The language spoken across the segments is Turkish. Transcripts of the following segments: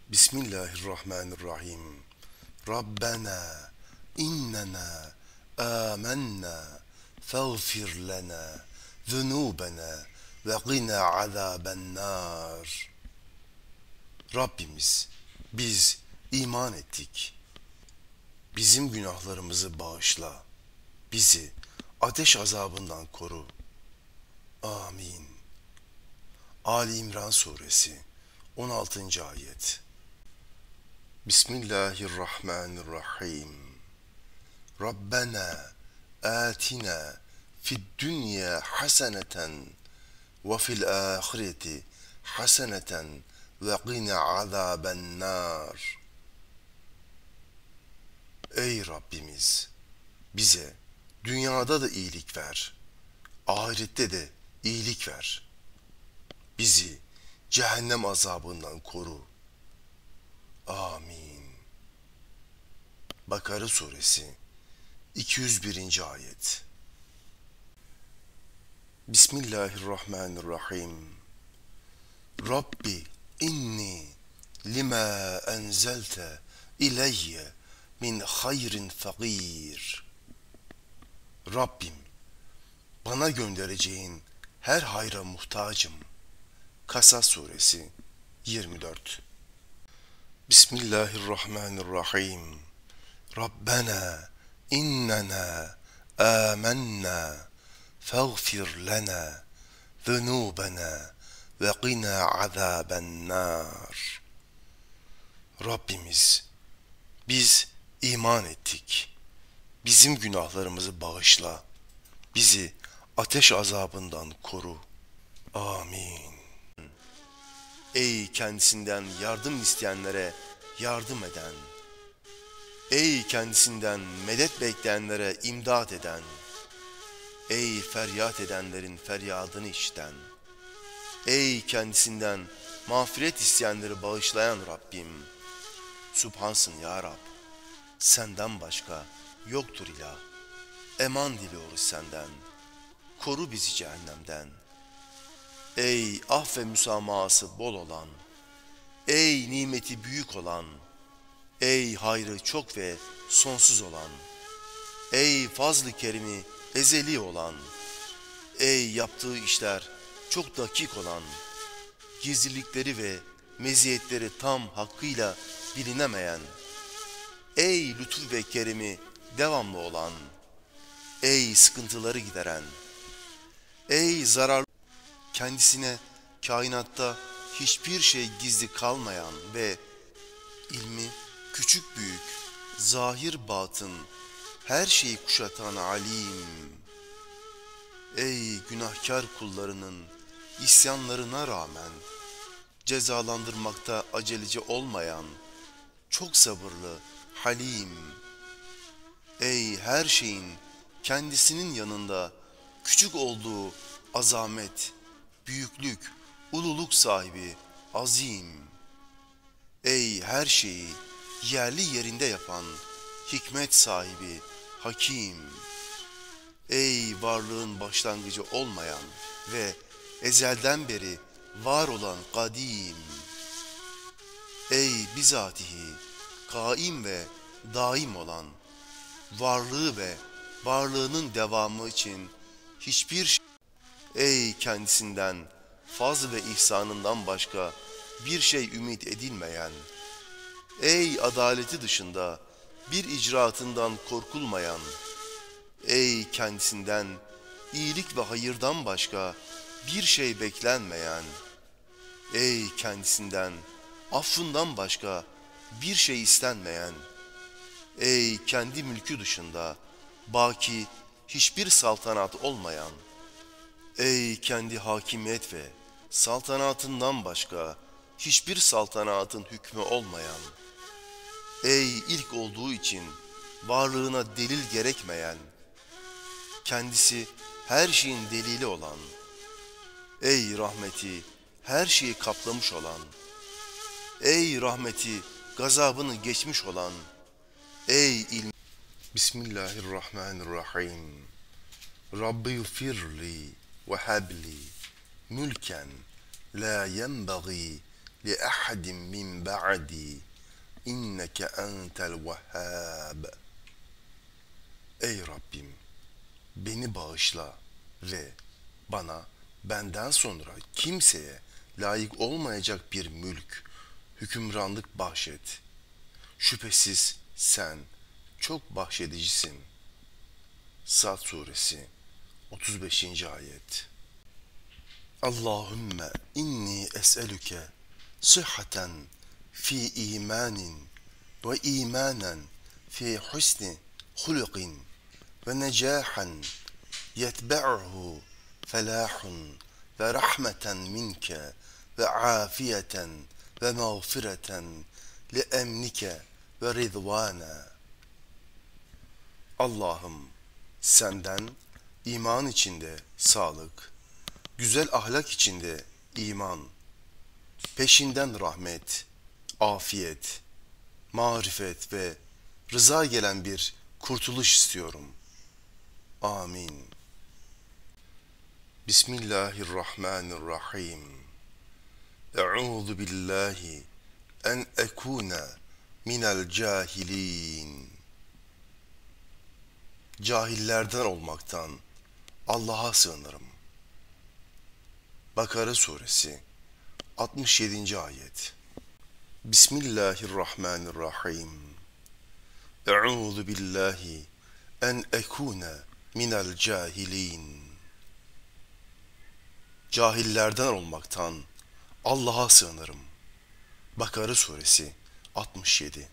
Bismillahirrahmanirrahim. Rabbena innena amennâ feğfir lena zunubena ve qina azâbennâr. Rabbimiz, biz iman ettik. Bizim günahlarımızı bağışla. Bizi ateş azabından koru. Amin. Ali İmran Suresi 16. Ayet. Bismillahirrahmanirrahim. Rabbena atina fid dünya haseneten ve fil ahireti haseneten ve qina azabennar. Ey Rabbimiz, bize dünyada da iyilik ver, ahirette de iyilik ver. Bizi cehennem azabından koru. Amin. Bakara Suresi 201. Ayet. Bismillahirrahmanirrahim. Rabbi inni lima enzelte ileyye min hayrin fakir. Rabbim, bana göndereceğin her hayra muhtacım. Kasas Suresi 24. Bismillahirrahmanirrahim. Rabbena innena amennâ feğfir lena zunubena ve qina azâbennâr. Rabbimiz, biz iman ettik. Bizim günahlarımızı bağışla. Bizi ateş azabından koru. Amin. Ey kendisinden yardım isteyenlere yardım eden, ey kendisinden medet bekleyenlere imdad eden, ey feryat edenlerin feryadını işiten, ey kendisinden mağfiret isteyenleri bağışlayan Rabbim, Subhansın ya Rab, senden başka yoktur ilah, eman diliyoruz senden, koru bizi cehennemden. Ey af ve müsamahası bol olan, ey nimeti büyük olan, ey hayrı çok ve sonsuz olan, ey fazl-ı kerimi ezeli olan, ey yaptığı işler çok dakik olan, gizlilikleri ve meziyetleri tam hakkıyla bilinemeyen, ey lütuf ve kerimi devamlı olan, ey sıkıntıları gideren, ey zararlı, kendisine kainatta hiçbir şey gizli kalmayan ve ilmi küçük büyük, zahir batın, her şeyi kuşatan alim. Ey günahkar kullarının isyanlarına rağmen cezalandırmakta aceleci olmayan, çok sabırlı, halim. Ey her şeyin kendisinin yanında küçük olduğu azamet, büyüklük, ululuk sahibi, azim. Ey her şeyi yerli yerinde yapan, hikmet sahibi, hakim. Ey varlığın başlangıcı olmayan ve ezelden beri var olan kadim. Ey bizatihi kaim ve daim olan, varlığı ve varlığının devamı için hiçbir şey, ey kendisinden fazl ve ihsanından başka bir şey ümit edilmeyen, ey adaleti dışında bir icraatından korkulmayan, ey kendisinden iyilik ve hayırdan başka bir şey beklenmeyen, ey kendisinden affından başka bir şey istenmeyen, ey kendi mülkü dışında baki hiçbir saltanat olmayan, ey kendi hakimiyet ve saltanatından başka hiçbir saltanatın hükmü olmayan, ey ilk olduğu için varlığına delil gerekmeyen, kendisi her şeyin delili olan, ey rahmeti her şeyi kaplamış olan, ey rahmeti gazabını geçmiş olan, ey ilmi. Bismillahirrahmanirrahim. Rabbi firli ve habli mülken la yenbagî li ahadin min ba'di inneke entel vehhab. Ey Rabbim, beni bağışla ve bana benden sonra kimseye layık olmayacak bir mülk, hükümranlık bahşet. Şüphesiz sen çok bahşedicisin. Sad suresi 35. ayet. Allahümme inni es'elüke sıhhaten fi imanin ve imanen fi husni hulukin ve necahan yetbe'uhu felahun ve rahmeten minke ve afiyeten ve mağfireten li emnike ve ridvana. Allah'ım senden iman içinde sağlık, güzel ahlak içinde iman, peşinden rahmet, afiyet, marifet ve rıza gelen bir kurtuluş istiyorum. Amin. Bismillahirrahmanirrahim. Euzu billahi en ekune minel cahilin. Cahillerden olmaktan Allah'a sığınırım. Bakara suresi 67. ayet. Bismillahirrahmanirrahim. Euzu billahi en ekune minel cahilin. Cahillerden olmaktan Allah'a sığınırım. Bakara suresi 67.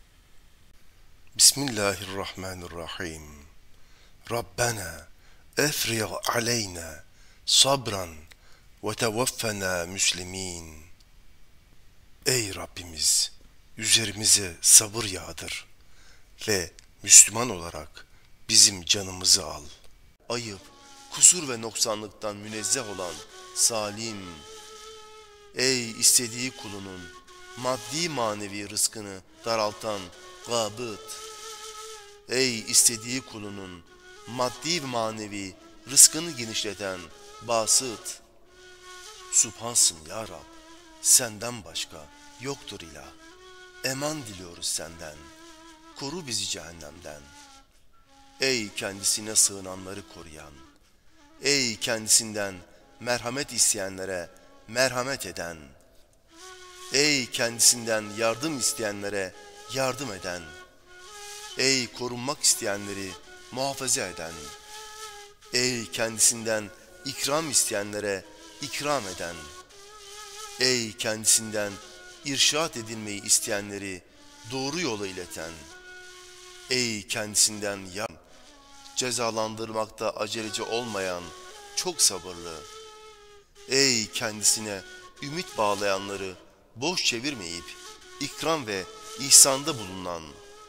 Bismillahirrahmanirrahim. Rabbena efrig aleyna sabran ve tevaffena müslimin. Ey Rabbimiz, üzerimize sabır yağdır ve Müslüman olarak bizim canımızı al. Ayıp, kusur ve noksanlıktan münezzeh olan Salim, ey istediği kulunun maddi manevi rızkını daraltan Gâbıt, ey istediği kulunun maddi ve manevi rızkını genişleten Basıt, Subhansın ya Rab, senden başka yoktur ilah. Eman diliyoruz senden, koru bizi cehennemden. Ey kendisine sığınanları koruyan, ey kendisinden merhamet isteyenlere merhamet eden, ey kendisinden yardım isteyenlere yardım eden, ey korunmak isteyenleri muhafaza eden, ey kendisinden ikram isteyenlere ikram eden, ey kendisinden irşad edilmeyi isteyenleri doğru yola ileten, ey kendisinden cezalandırmakta aceleci olmayan, çok sabırlı, ey kendisine ümit bağlayanları boş çevirmeyip ikram ve ihsanda bulunan,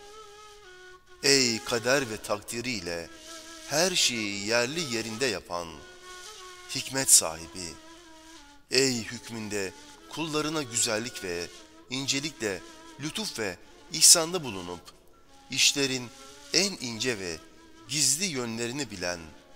ey kader ve takdiriyle her şeyi yerli yerinde yapan, hikmet sahibi, ey hükmünde kullarına güzellik ve incelikle lütuf ve ihsanda bulunup, işlerin en ince ve gizli yönlerini bilen,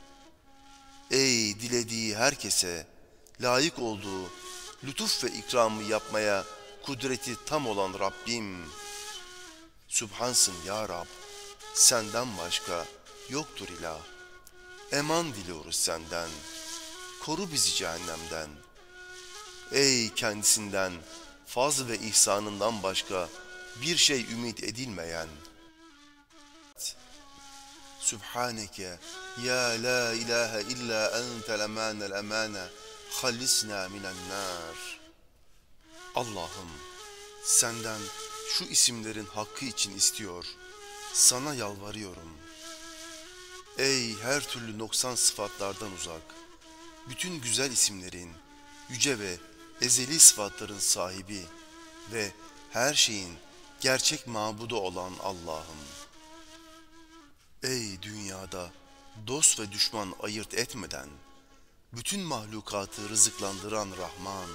ey dilediği herkese layık olduğu lütuf ve ikramı yapmaya kudreti tam olan Rabbim, Subhansın ya Rab, senden başka yoktur ilah. Eman diliyoruz senden, koru bizi cehennemden. Ey kendisinden fazl ve ihsanından başka bir şey ümit edilmeyen, Sübhaneke ya la ilahe illa entel emanel emane hallisna minen nar. Allah'ım senden şu isimlerin hakkı için istiyor, sana yalvarıyorum. Ey her türlü noksan sıfatlardan uzak, bütün güzel isimlerin, yüce ve ezeli sıfatların sahibi ve her şeyin gerçek mabudu olan Allah'ım. Ey dünyada dost ve düşman ayırt etmeden, bütün mahlukatı rızıklandıran Rahman.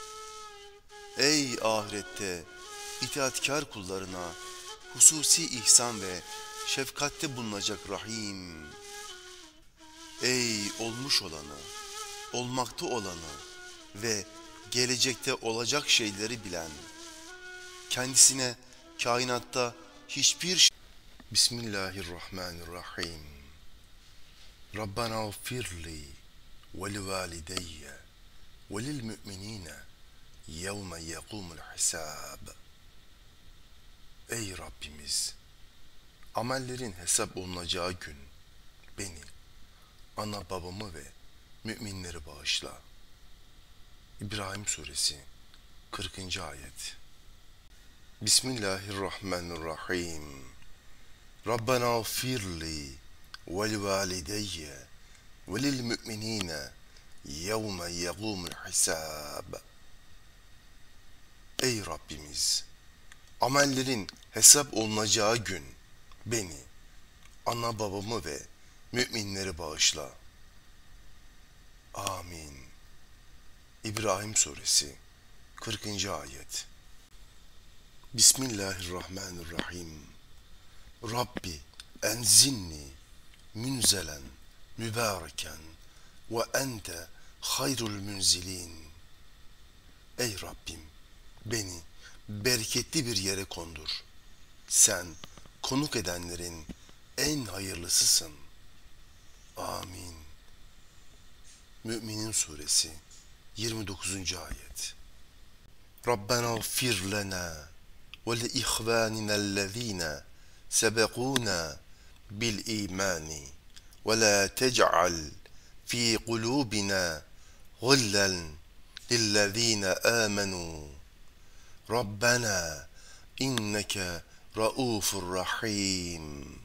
Ey ahirette itaatkar kullarına hususi ihsan ve şefkatte bulunacak Rahim. Ey olmuş olanı, olmakta olanı ve gelecekte olacak şeyleri bilen, kendisine kainatta hiçbir şey... Bismillahirrahmanirrahim. Rabbena gfirli ve li valideyye ve lil müminine yevme yekumul hisab. Ey Rabbimiz! Amellerin hesap olunacağı gün beni, ana babamı ve müminleri bağışla. İbrahim Suresi 40. ayet. Bismillahirrahmanirrahim. Rabbena gfirli ve li valideyye ve lil müminine yevme yekumul hisab. Ey Rabbimiz! Amellerin hesap olunacağı gün beni, ana babamı ve müminleri bağışla. Amin. İbrahim Suresi 40. ayet. Bismillahirrahmanirrahim. Rabbi enzinni münzelen mübareken ve ente hayrul münzilin. Ey Rabbim, beni bereketli bir yere kondur. Sen konuk edenlerin en hayırlısısın. Amin. Müminin Suresi 29. ayet. Rabbena gfir lena ve li ihvaninellezine sebekuna bil imani ve la tec'al fi kulubina gillen lillezine amenu. Rabbena inneke raufur rahim.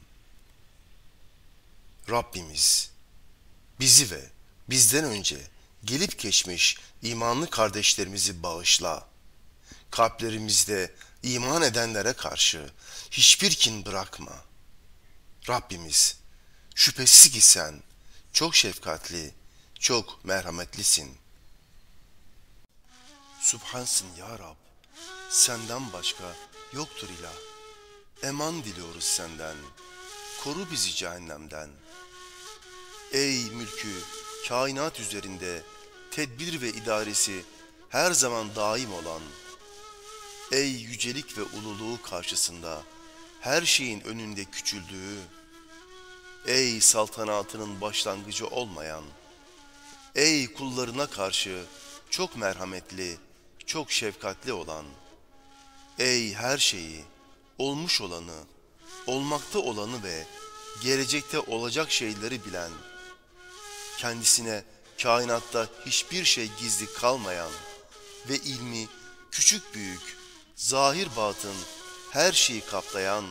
Rabbimiz, bizi ve bizden önce gelip geçmiş imanlı kardeşlerimizi bağışla. Kalplerimizde iman edenlere karşı hiçbir kin bırakma. Rabbimiz, şüphesiz ki sen çok şefkatli, çok merhametlisin. Subhansın ya Rab, senden başka yoktur ilah. Eman diliyoruz senden, koru bizi cehennemden. Ey mülkü, kainat üzerinde tedbir ve idaresi her zaman daim olan, ey yücelik ve ululuğu karşısında her şeyin önünde küçüldüğü, ey saltanatının başlangıcı olmayan, ey kullarına karşı çok merhametli, çok şefkatli olan, ey her şeyi, olmuş olanı, olmakta olanı ve gelecekte olacak şeyleri bilen, kendisine kainatta hiçbir şey gizli kalmayan ve ilmi küçük büyük, zahir batın her şeyi kaplayan,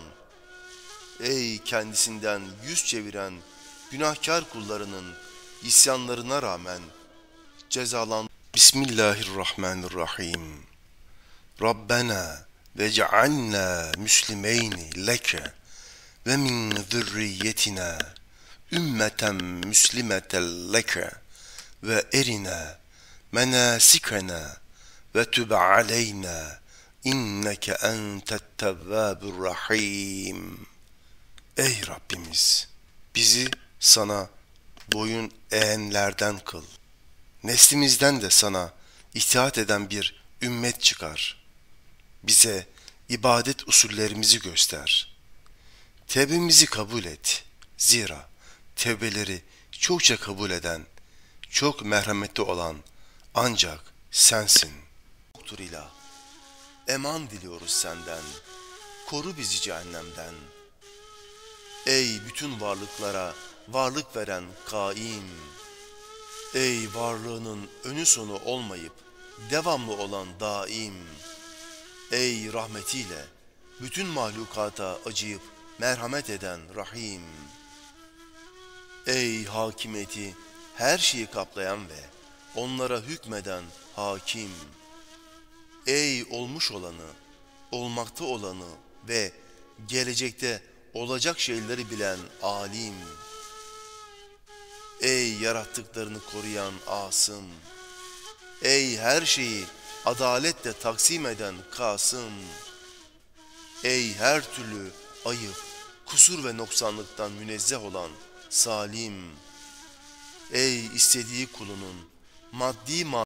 ey kendisinden yüz çeviren günahkar kullarının isyanlarına rağmen cezalan. Bismillahirrahmanirrahim. Rabbena vec'alna müslimeyni leke ve min zürriyetina ümmeten müslimeten leke ve erina menasikena ve tüb aleyna inneke entet tevvabur rahim. Ey Rabbimiz, bizi sana boyun eğenlerden kıl. Neslimizden de sana itaat eden bir ümmet çıkar. Bize ibadet usullerimizi göster. Tevbemizi kabul et. Zira tevbeleri çokça kabul eden, çok merhametli olan ancak sensin. Yoktur ilah. Eman diliyoruz senden. Koru bizi cehennemden. Ey bütün varlıklara varlık veren kaim. Ey varlığının önü sonu olmayıp devamlı olan daim. Ey rahmetiyle bütün mahlukata acıyıp merhamet eden rahim. Ey hakimiyeti her şeyi kaplayan ve onlara hükmeden hakim. Ey olmuş olanı, olmakta olanı ve gelecekte olacak şeyleri bilen alim. Ey yarattıklarını koruyan asım. Ey her şeyi adaletle taksim eden Kasım. Ey her türlü ayıp, kusur ve noksanlıktan münezzeh olan Salim. Ey istediği kulunun maddi